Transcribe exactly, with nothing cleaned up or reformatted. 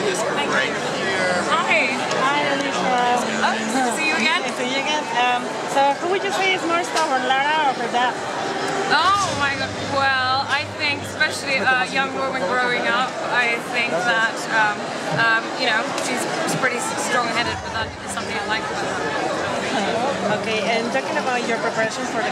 is great. Hi. Hi, Alicia. Oh, see you again? See you again. Um, so, who would you say is more stubborn, Lara or her dad? Oh my god, well, I think, especially a young woman growing up, I think that, um, um, you know, she's pretty strong-headed, but that is something I like about her. Okay, and talking about your preparation for the